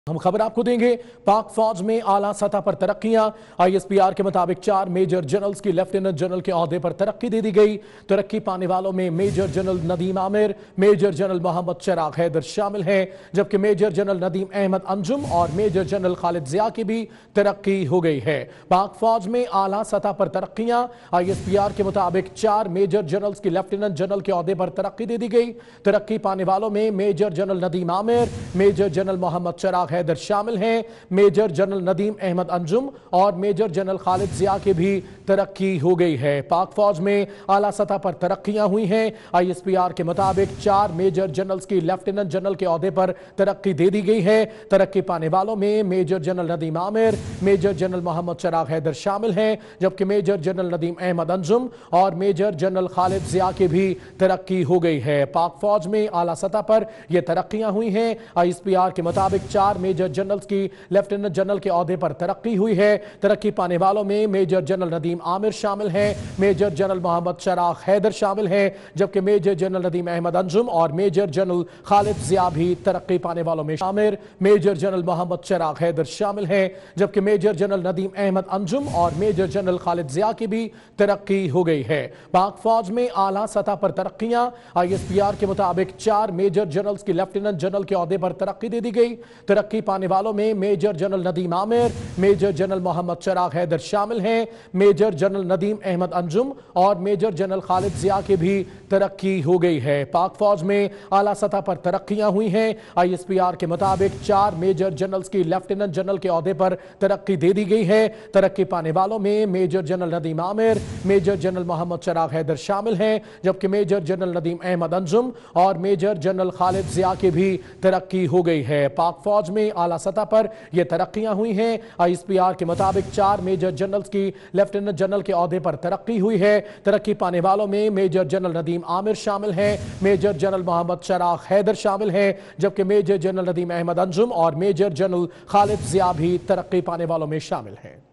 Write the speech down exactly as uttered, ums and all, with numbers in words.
हम खबर आपको देंगे। पाक फौज में आला सतह पर तरक्कियां। आईएसपीआर के मुताबिक चार मेजर जनरल्स की लेफ्टिनेंट जनरल के ओहदे पर तरक्की दे दी गई। तरक्की पाने वालों में major general Nadeem Amir, major general Mohammad Chirag Haider शामिल हैं, जबकि मेजर जनरल नदीम अहमद अंजुम और मेजर जनरल खालिद जिया की भी तरक्की हो गई है। पाक फौज में आला सतह पर तरक्कियां। आईएसपीआर के मुताबिक चार मेजर जनरल्स की लेफ्टिनेंट जनरल के ओहदे पर तरक्की दे दी गई। तरक्की पाने वालों में major general Nadeem Amir, major general Mohammad Chirag Haider शामिल हैं, मेजर जनरल नदीम अहमद अंजुम और मेजर जनरल खालिद जिया की भी तरक्की हो गई है। पाक फौज में आला सतह पर तरक्कियां हुई हैं। आईएसपीआर के मुताबिक चार मेजर जनरल्स की लेफ्टिनेंट जनरल के ओहदे पर तरक्की दे दी गई है। तरक्की पाने वालों में major general Nadeem Amir, major general Mohammad Chirag Haider शामिल हैं, जबकि मेजर जनरल नदीम अहमद अंजुम और मेजर जनरल खालिद जिया की भी तरक्की हो गई है। पाक फौज में आला सतह पर यह तरक्कियां हुई हैं। आईएसपीआर के मुताबिक चार मेजर जनरल्स की लेफ्टिनेंट जनरल के ओहदे पर तरक्की हुई है। तरक्की पाने वालों में मेजर जनरल नदीम आमिर शामिल हैं, मेजर जनरल मोहम्मद चिराग हैदर शामिल हैं, जबकि मेजर जनरल नदीम अहमद अंजुम और मेजर जनरल खालिद जिया भी तरक्की पाने वालों में शामिल। मेजर जनरल मोहम्मद चिराग हैदर शामिल हैं, जबकि मेजर जनरल नदीम अहमद अंजुम और मेजर जनरल खालिद जिया की भी तरक्की हो गई है। पाक फौज में आला सतह पर तरक्कियां। आईएसपीआर के मुताबिक चार मेजर जनरल्स की लेफ्टिनेंट जनरल के ओहदे पर तरक्की दे दी गई। तरक्की पाने वालों में major general Nadeem Amir, major general Mohammad Chirag Haider शामिल हैं, मेजर जनरल नदीम अहमद अंजुम और मेजर जनरल खालिद जिया की भी तरक्की हो गई है। पाक फौज में आला सतह पर तरक्कियां हुई हैं। आईएसपीआर के मुताबिक चार मेजर जनरल्स की लेफ्टिनेंट जनरल के ओहदे पर तरक्की दे दी गई है। तरक्की पाने वालों में major general Nadeem Amir, major general Mohammad Chirag Haider शामिल हैं, जबकि मेजर जनरल नदीम अहमद अंजुम और मेजर जनरल खालिद जिया की भी तरक्की हो गई है। पाक फौज में आला सतह पर यह तरक्कियां हुई हैं। आईएसपीआर के मुताबिक चार मेजर जनरल्स की लेफ्टिनेंट जनरल के ओहदे पर तरक्की हुई है। तरक्की पाने वालों में मेजर जनरल नदीम आमिर शामिल हैं, मेजर जनरल मोहम्मद चिराग हैदर शामिल हैं, जबकि मेजर जनरल नदीम अहमद अंजुम और मेजर जनरल खालिद जिया भी तरक्की पाने वालों में शामिल हैं।